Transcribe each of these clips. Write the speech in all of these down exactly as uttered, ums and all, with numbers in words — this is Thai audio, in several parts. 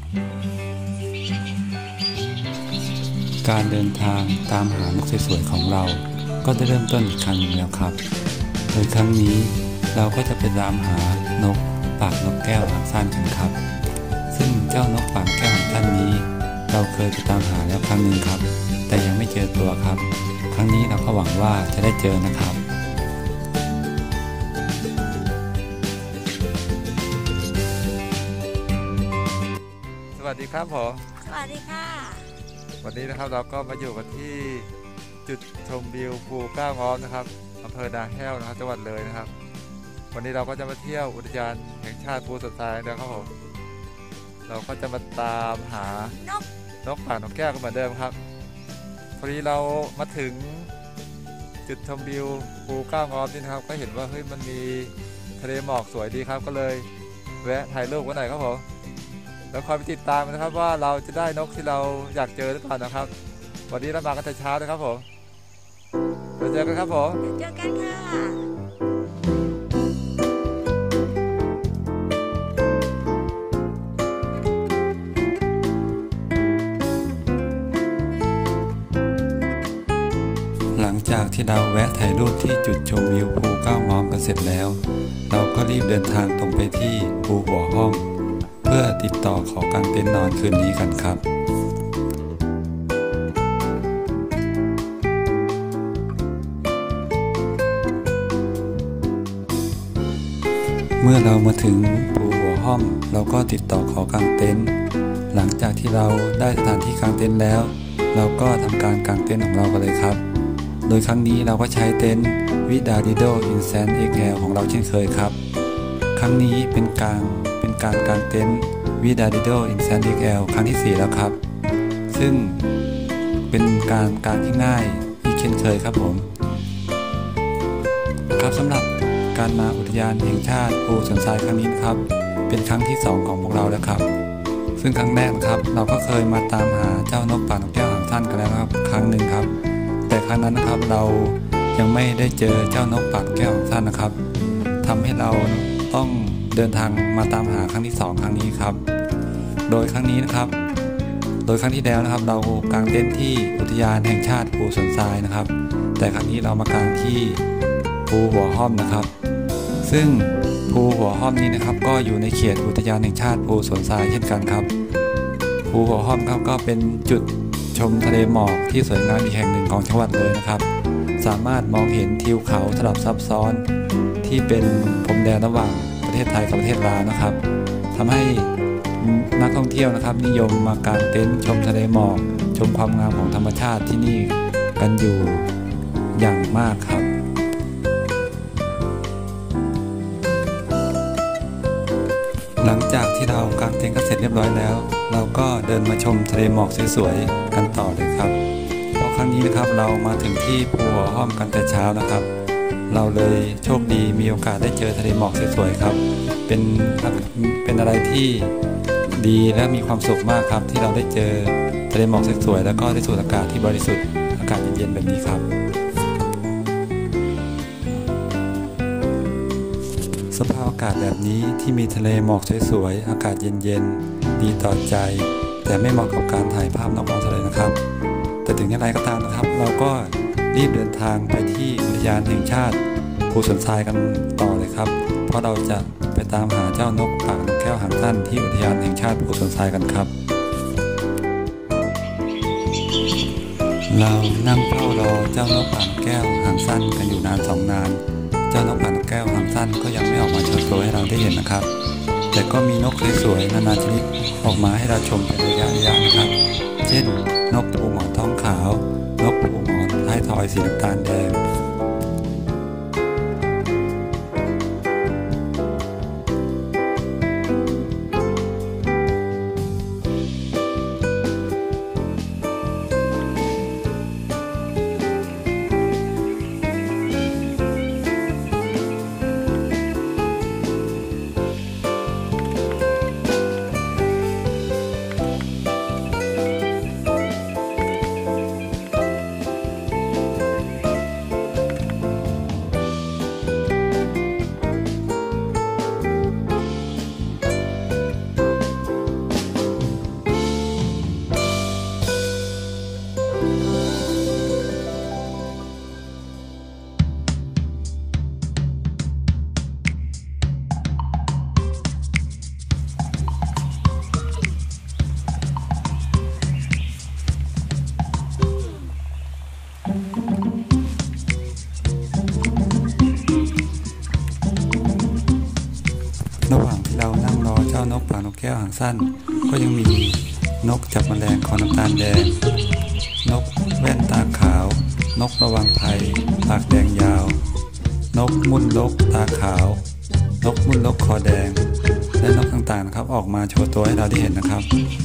การเดินทางตามหานกสวยๆของเราก็ได้เริ่มต้นอีกครั้งหนึ่งแล้วครับโดยครั้งนี้เราก็จะไปตามหานกปากนกแก้วหางสั้นกันครับซึ่งเจ้านกปากแก้วหางสั้นนี้เราเคยไปตามหาแล้วครั้งหนึ่งครับแต่ยังไม่เจอตัวครับครั้งนี้เราก็หวังว่าจะได้เจอนะครับสวัสดีครับผมสวัสดีค่ะวันนี้นะครับเราก็มาอยู่กันที่จุดชมวิวภูเก้าง้อมนะครับอำเภอนาแห้วนะครับจังหวัดเลยนะครับวันนี้เราก็จะมาเที่ยวอุทยานแห่งชาติภูสันทรายนะครับผมเราก็จะมาตามหานกนกปากนกแก้วกันเหมือนเดิมครับพอดีเรามาถึงจุดชมวิวภูเก้าง้อมนี่นะครับก็เห็นว่าเฮ้ยมันมีทะเลหมอกสวยดีครับก็เลยแวะถ่ายรูปกันหน่อยครับผมแล้วคอยไปติดตามนะครับว่าเราจะได้นกที่เราอยากเจอหรือเปล่านะครับวันนี้เรามากันแต่เช้านะครับผมเดี๋ยวเจอกันครับผมเจอกันค่ะหลังจากที่เราแวะถ่ายรูปที่จุดชมวิวภูเก้าง้อมกันเสร็จแล้วเราก็รีบเดินทางตรงไปที่ภูหัวห้องเพื่อติดต่อขอกางเต็นท์นอนคืนนี้กันครับเมื่อเรามาถึงภูหัวห้องเราก็ติดต่อขอกางเต็นท์หลังจากที่เราได้สถานที่กางเต็นท์แล้วเราก็ทำการกางเต็นท์ของเรากันเลยครับโดยครั้งนี้เราก็ใช้เต็นท์วิดาดิโดอินแซนเอ็กแอลของเราเช่นเคยครับครั้งนี้เป็นการเป็นการกางเต็นท์วิดาดิโดอินแซนเอ็กแอลครั้งที่สี่แล้วครับซึ่งเป็นการกางที่ง่ายอีกเช่นเคยครับผมครับสำหรับการมาอุทยานแห่งชาติภูสันทรายครั้งนี้นะครับเป็นครั้งที่สองของพวกเราแล้วครับซึ่งครั้งแรกครับเราก็เคยมาตามหาเจ้านกปากนกแก้วหางสั้นกันแล้วครับครั้งหนึ่งครับแต่ครั้งนั้นนะครับเรายังไม่ได้เจอเจ้านกปากนกแก้วหางสั้นนะครับทำให้เราต้องเดินทางมาตามหาครั้งที่สองครั้งนี้ครับโดยครั้งนี้นะครับโดยครั้งที่แล้วนะครับเรากางเต็นท์ที่อุทยานแห่งชาติภูสันทรายนะครับแต่ครั้งนี้เรามากางที่ภูหัวห้อมนะครับซึ่งภูหัวห้อมนี้นะครับก็อยู่ในเขตอุทยานแห่งชาติภูสันทรายเช่นกันครับภูหัวห้อมครับก็เป็นจุดชมทะเลหมอกที่สวยงามอีกแห่งหนึ่งของจังหวัดเลยนะครับสามารถมองเห็นทิวเขาสลับซับซ้อนที่เป็นพรมแดนระหว่างประเทศไทยกับประเทศลาวนะครับทำให้นักท่องเที่ยวนะครับนิยมมากางเต็นท์ชมทะเลหมอกชมความงามของธรรมชาติที่นี่กันอยู่อย่างมากครับหลังจากที่เรากางเต็นท์กันเสร็จเรียบร้อยแล้วเราก็เดินมาชมทะเลหมอกสวยๆกันต่อเลยครับเพราะครั้งนี้นะครับเรามาถึงที่ภูหัวห้อมกันแต่เช้านะครับเราเลยโชคดีมีโอกาสได้เจอทะเลหมอกสวยๆครับเป็นเป็นอะไรที่ดีและมีความสุขมากครับที่เราได้เจอทะเลหมอกสวยๆแล้วก็ได้สูดอากาศที่บริสุทธิ์อากาศเย็นๆแบบนี้ครับสภาพอากาศแบบนี้ที่มีทะเลหมอกสวยๆอากาศเย็นๆดีต่อใจแต่ไม่เหมาะกับการถ่ายภาพนอกท้องทะเลนะครับแต่ถึงอย่างไรก็ตามนะครับเราก็รีบเดินทางไปที่อุทยานแห่งชาติภูสันทรายกันต่อเลยครับเพราะเราจะไปตามหาเจ้านกปากนกแก้วหางสั้นที่อุทยานแห่งชาติภูสันทรายกันครับเรานั่งเฝ้ารอเจ้านกปากนกแก้วหางสั้นกันอยู่นานสองนานเจ้านกปากนกแก้วหางสั้นก็ยังไม่ออกมาโชว์ตัวให้เราได้เห็นนะครับแต่ก็มีนกสวยๆนานาชนิดออกมาให้เราชมเป็นระยะๆนะครับเช่นนกภูหมอนท้องขาวนกภูหมอนท้ายทอยสีน้ำตาลแดงสั้นก็ยังมีนกจับแมลงคอน้ำตาลแดงนกแว่นตาขาวนกระวังภัยปากแดงยาวนกมุ่นลกตาขาวนกมุ่นลกคอแดงและนกต่างๆนะครับออกมาโชว์ตัวให้เราได้เห็นนะครับ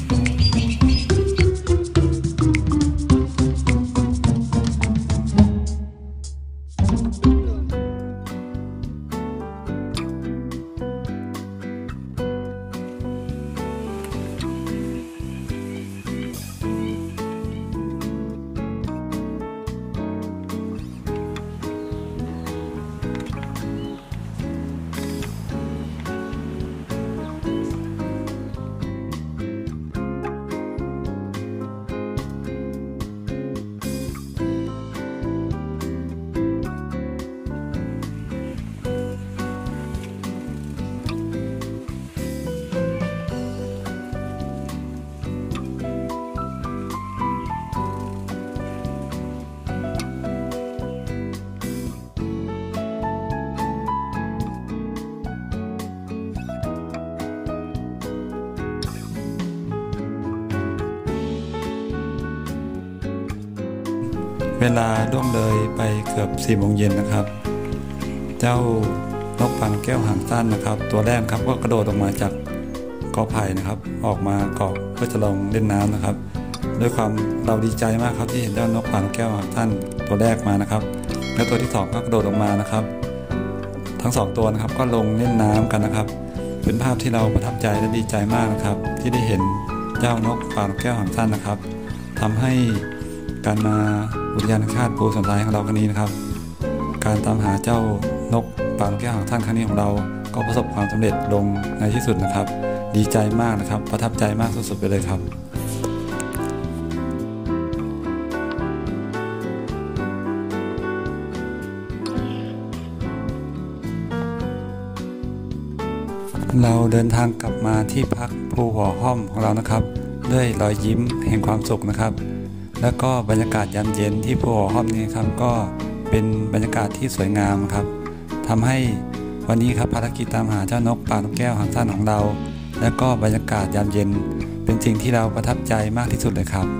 เวลาล่วงเลยไปเกือบสี่โมงเย็นนะครับเจ้านกปานแก้วหางสั้นนะครับตัวแรกครับก็กระโดดออกมาจากกอไผ่นะครับออกมาเกาะเพื่อจะลงเล่นน้ำนะครับด้วยความเราดีใจมากครับที่เห็นเจ้านกปานแก้วหางสั้นตัวแรกมานะครับแล้วตัวที่สองก็กระโดดออกมานะครับทั้งสองตัวนะครับก็ลงเล่นน้ำกันนะครับเป็นภาพที่เราประทับใจและดีใจมากนะครับที่ได้เห็นเจ้านกปานแก้วหางสั้นนะครับทำให้การมาอุทยานแห่งชาติภูสนทรายของเราครั้งนี้นะครับการตามหาเจ้านกปานแก้วหางสั้นครั้งนี้ของเราก็ประสบความสำเร็จลงในที่สุดนะครับดีใจมากนะครับประทับใจมากสุดๆไปเลยครับเราเดินทางกลับมาที่พักภูหัวห้อมของเรานะครับด้วยรอยยิ้มแห่งความสุขนะครับแล้วก็บรรยากาศยามเย็นที่ภูหัวห้อมนี้ครับก็เป็นบรรยากาศที่สวยงามครับทำให้วันนี้ครับภารกิจตามหาเจ้านกปานแก้วหางสั้นของเราและก็บรรยากาศยามเย็นเป็นสิ่งที่เราประทับใจมากที่สุดเลยครับ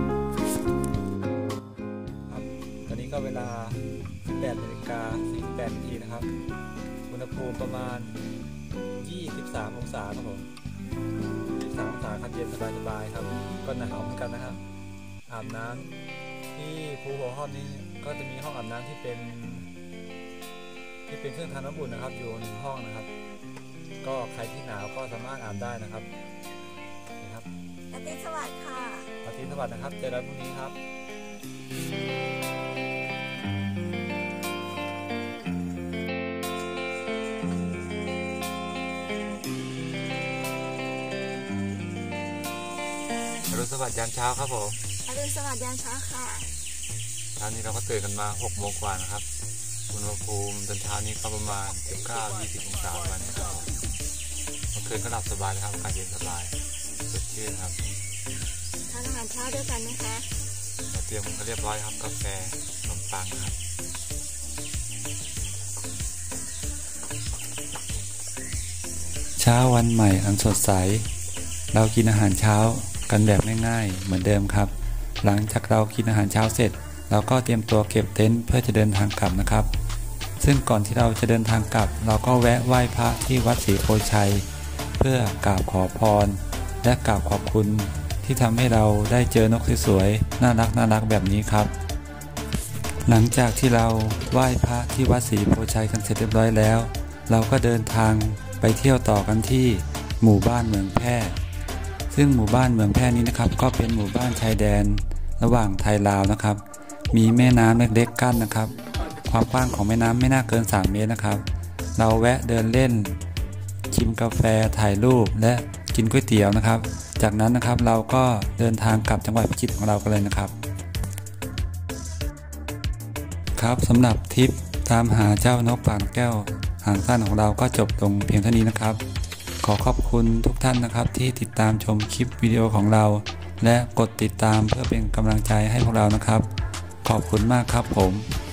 ตอนนี้ก็เวลา สิบแปดนาฬิกาสี่สิบแปดนาทีนะครับอุณหภูมิประมาณยี่สิบสามองศาครับผมยี่สิบสามองศาครับเย็นสบายๆครับก็หนาวเหมือนกันนะครับอาบน้ำที่ภูหัวห้อมนี้ก็จะมีห้องอาบน้ำที่เป็นที่เป็นเครื่องทำน้ำอุ่นนะครับอยู่หนึ่งห้องนะครับก็ใครที่หนาวก็สามารถอาบได้นะครับนะครับอาทิตย์สวัสดิ์ค่ะอาทิตย์สวัสดิ์นะครับเจอกันพรุ่งนี้ครับอรุณสวัสดิ์ยามเช้าครับผมอรุณสวัสดิ์ยามเช้าค่ะเช้านี้เราก็ตื่นกันมาหกโมงกว่านะครับอุณหภูมิตอนเช้านี้ก็ประมาณสิบเก้า ยี่สิบองศาประมาณนี้ครับเมื่อคืนก็หลับสบายนะครับอากาศเย็นสบายสดชื่นครับทานอาหารเช้าด้วยกันไหมคะเราเตรียมก็เรียบร้อยครับกาแฟขนมปังครับเช้าวันใหม่อันสดใสเรากินอาหารเช้ากันแบบง่ายๆเหมือนเดิมครับหลังจากเรากินอาหารเช้าเสร็จเราก็เตรียมตัวเก็บเต็นท์เพื่อจะเดินทางกลับนะครับซึ่งก่อนที่เราจะเดินทางกลับเราก็แวะไหว้พระที่วัดศรีโพชัยเพื่อกราบขอพรและกราบขอบคุณที่ทำให้เราได้เจอนกสวยๆน่ารักน่ารักแบบนี้ครับหลังจากที่เราไหว้พระที่วัดศรีโพชัยกันเสร็จเรียบร้อยแล้วเราก็เดินทางไปเที่ยวต่อกันที่หมู่บ้านเมืองแพร่ซึ่งหมู่บ้านเมืองแพร่นี้นะครับก็เป็นหมู่บ้านชายแดนระหว่างไทยลาวนะครับมีแม่น้ำเล็กๆกั้นนะครับความกว้างของแม่น้ำไม่น่าเกินสามเมตรนะครับเราแวะเดินเล่นชิมกาแฟถ่ายรูปและกินก๋วยเตี๋ยวนะครับจากนั้นนะครับเราก็เดินทางกลับจังหวัดพิจิตรของเรากันเลยนะครับครับสำหรับทริปตามหาเจ้านกปานแก้วหางสั้นของเราก็จบลงเพียงเท่านี้นะครับขอขอบคุณทุกท่านนะครับที่ติดตามชมคลิปวิดีโอของเราและกดติดตามเพื่อเป็นกำลังใจให้พวกเรานะครับขอบคุณมากครับผม